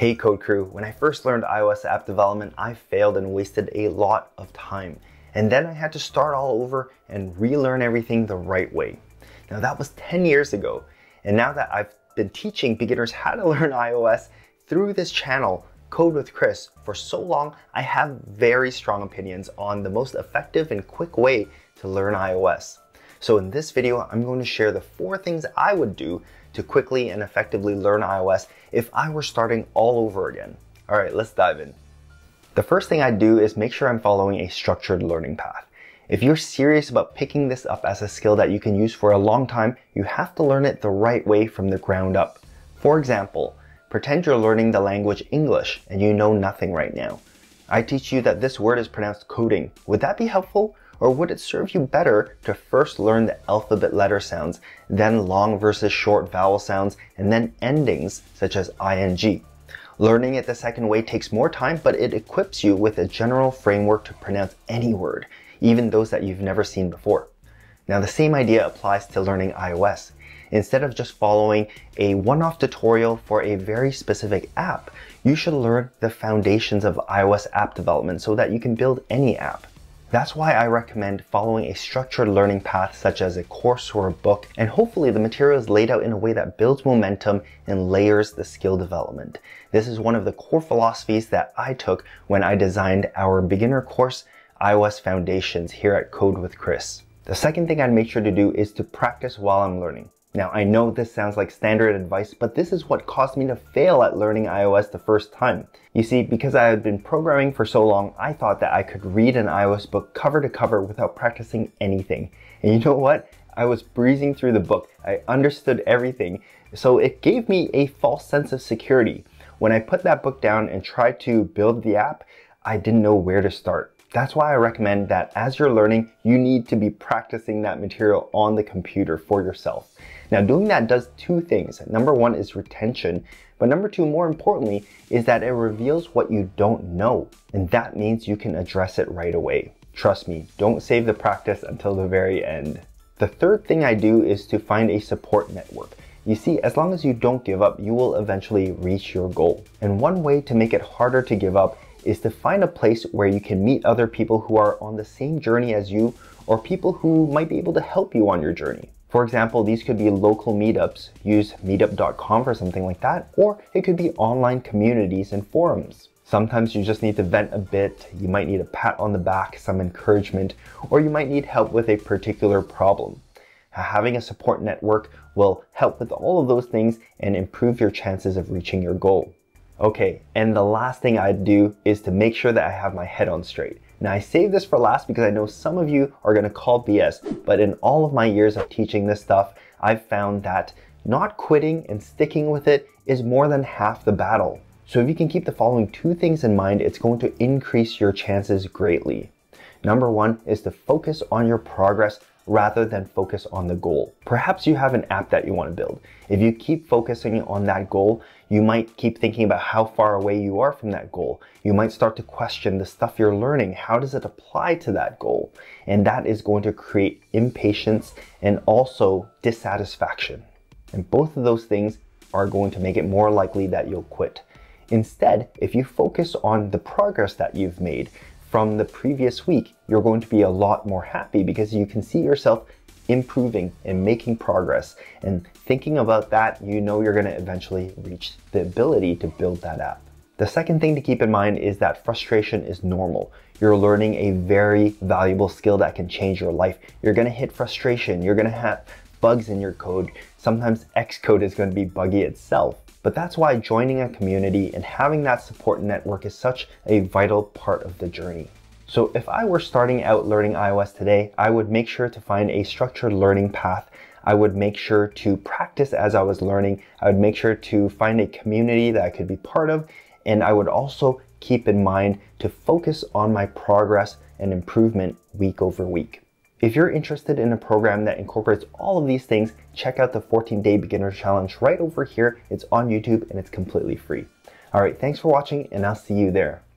Hey Code Crew, when I first learned iOS app development, I failed and wasted a lot of time. And then I had to start all over and relearn everything the right way. Now that was 10 years ago. And now that I've been teaching beginners how to learn iOS through this channel, Code with Chris, for so long, I have very strong opinions on the most effective and quick way to learn iOS. So in this video, I'm going to share the 4 things I would do to quickly and effectively learn iOS if I were starting all over again. All right, let's dive in. The first thing I do is make sure I'm following a structured learning path. If you're serious about picking this up as a skill that you can use for a long time, you have to learn it the right way from the ground up. For example, pretend you're learning the language English and you know nothing right now. I teach you that this word is pronounced coding. Would that be helpful? Or would it serve you better to first learn the alphabet letter sounds, then long versus short vowel sounds, and then endings such as ing? Learning it the second way takes more time, but it equips you with a general framework to pronounce any word, even those that you've never seen before. Now the same idea applies to learning iOS. Instead of just following a one-off tutorial for a very specific app, you should learn the foundations of iOS app development so that you can build any app. That's why I recommend following a structured learning path such as a course or a book, and hopefully the material is laid out in a way that builds momentum and layers the skill development. This is one of the core philosophies that I took when I designed our beginner course, iOS Foundations, here at Code with Chris. The second thing I'd make sure to do is to practice while I'm learning. Now, I know this sounds like standard advice, but this is what caused me to fail at learning iOS the first time. You see, because I had been programming for so long, I thought that I could read an iOS book cover to cover without practicing anything. And you know what? I was breezing through the book. I understood everything. So it gave me a false sense of security. When I put that book down and tried to build the app, I didn't know where to start. That's why I recommend that as you're learning, you need to be practicing that material on the computer for yourself. Now, doing that does 2 things. Number 1 is retention, but number 2, more importantly, is that it reveals what you don't know. And that means you can address it right away. Trust me, don't save the practice until the very end. The third thing I do is to find a support network. You see, as long as you don't give up, you will eventually reach your goal. And one way to make it harder to give up is to find a place where you can meet other people who are on the same journey as you, or people who might be able to help you on your journey. For example, these could be local meetups. Use meetup.com for something like that, or it could be online communities and forums. Sometimes you just need to vent a bit, you might need a pat on the back, some encouragement, or you might need help with a particular problem. Having a support network will help with all of those things and improve your chances of reaching your goal. Okay, and the last thing I'd do is to make sure that I have my head on straight. Now I saved this for last because I know some of you are going to call BS, but in all of my years of teaching this stuff, I've found that not quitting and sticking with it is more than half the battle. So if you can keep the following 2 things in mind, it's going to increase your chances greatly. Number 1 is to focus on your progress rather than focus on the goal. Perhaps you have an app that you want to build. If you keep focusing on that goal, you might keep thinking about how far away you are from that goal. You might start to question the stuff you're learning. How does it apply to that goal? And that is going to create impatience and also dissatisfaction. And both of those things are going to make it more likely that you'll quit. Instead, if you focus on the progress that you've made from the previous week, you're going to be a lot more happy because you can see yourself improving and making progress. And thinking about that, you know you're going to eventually reach the ability to build that app. The second thing to keep in mind is that frustration is normal. You're learning a very valuable skill that can change your life. You're going to hit frustration. You're going to have bugs in your code. Sometimes Xcode is going to be buggy itself. But that's why joining a community and having that support network is such a vital part of the journey. So if I were starting out learning iOS today, I would make sure to find a structured learning path. I would make sure to practice as I was learning. I would make sure to find a community that I could be part of. And I would also keep in mind to focus on my progress and improvement week over week. If you're interested in a program that incorporates all of these things, check out the 14-Day Beginner Challenge right over here. It's on YouTube and it's completely free. All right, thanks for watching and I'll see you there.